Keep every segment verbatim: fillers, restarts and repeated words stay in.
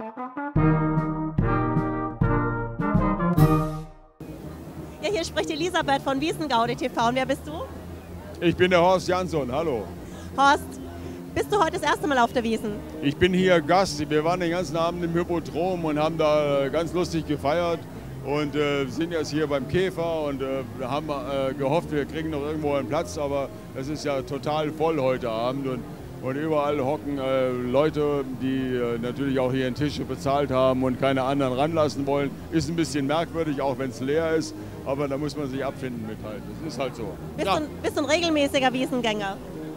Ja, hier spricht Elisabeth von Wiesn-Gaudi T V. Und wer bist du? Ich bin der Horst Jansson, hallo. Horst, bist du heute das erste Mal auf der Wiesn? Ich bin hier Gast. Wir waren den ganzen Abend im Hippodrom und haben da ganz lustig gefeiert. Und äh, sind jetzt hier beim Käfer und äh, haben äh, gehofft, wir kriegen noch irgendwo einen Platz. Aber es ist ja total voll heute Abend. Und, und überall hocken äh, Leute, die äh, natürlich auch hier Tische bezahlt haben und keine anderen ranlassen wollen. Ist ein bisschen merkwürdig, auch wenn es leer ist. Aber da muss man sich abfinden mit halt. Das ist halt so. Bist, Ja. du, bist du ein regelmäßiger Wiesngänger?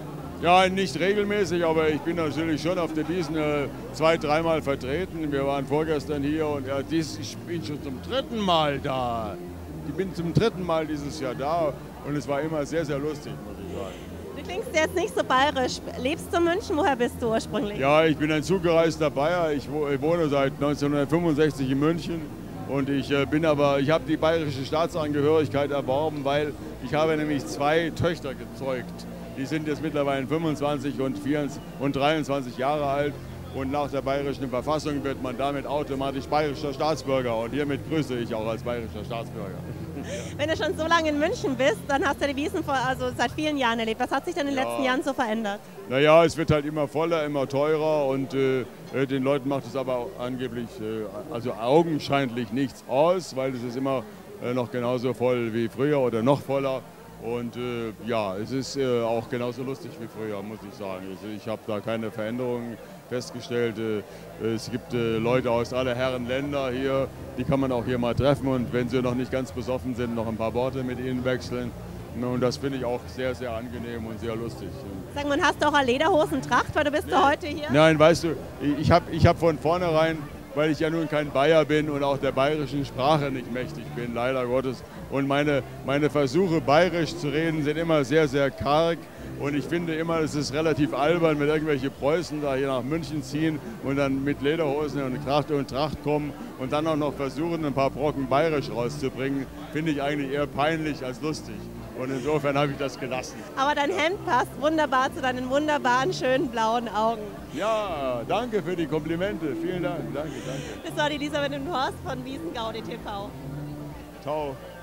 Ja, nicht regelmäßig, aber ich bin natürlich schon auf der Wiesn äh, zwei, dreimal vertreten. Wir waren vorgestern hier und ja, dies, ich bin schon zum dritten Mal da. Ich bin zum dritten Mal dieses Jahr da und es war immer sehr, sehr lustig, muss ich sagen. Du klingst jetzt nicht so bayerisch. Lebst du in München? Woher bist du ursprünglich? Ja, ich bin ein zugereister Bayer. Ich wohne seit neunzehnhundertfünfundsechzig in München. Und ich äh, bin aber, ich habe die bayerische Staatsangehörigkeit erworben, weil ich habe nämlich zwei Töchter gezeugt. Die sind jetzt mittlerweile fünfundzwanzig und, vierundzwanzig und dreiundzwanzig Jahre alt. Und nach der bayerischen Verfassung wird man damit automatisch bayerischer Staatsbürger. Und hiermit grüße ich auch als bayerischer Staatsbürger. Wenn du schon so lange in München bist, dann hast du die Wiesn vor, also seit vielen Jahren erlebt. Was hat sich denn in den Ja. letzten Jahren so verändert? Naja, es wird halt immer voller, immer teurer und äh, den Leuten macht es aber angeblich, äh, also augenscheinlich nichts aus, weil es ist immer äh, noch genauso voll wie früher oder noch voller. Und äh, ja, es ist äh, auch genauso lustig wie früher, muss ich sagen. Also ich habe da keine Veränderungen festgestellt. Äh, es gibt äh, Leute aus aller Herren Länder hier, die kann man auch hier mal treffen und wenn sie noch nicht ganz besoffen sind, noch ein paar Worte mit ihnen wechseln. Und das finde ich auch sehr, sehr angenehm und sehr lustig. Sag mal, hast du auch eine Lederhosentracht, weil du bist ja heute hier? Nein, weißt du, ich habe ich hab von vornherein, weil ich ja nun kein Bayer bin und auch der bayerischen Sprache nicht mächtig bin, leider Gottes. Und meine, meine Versuche, bayerisch zu reden, sind immer sehr, sehr karg. Und ich finde immer, es ist relativ albern, wenn irgendwelche Preußen da hier nach München ziehen und dann mit Lederhosen und Tracht und Tracht kommen und dann auch noch versuchen, ein paar Brocken bayerisch rauszubringen, finde ich eigentlich eher peinlich als lustig. Und insofern habe ich das gelassen. Aber dein Hemd passt wunderbar zu deinen wunderbaren, schönen blauen Augen. Ja, danke für die Komplimente. Vielen Dank. Danke, danke. Das war die Elisabeth und Horst von Wiesn-Gaudi T V. Ciao.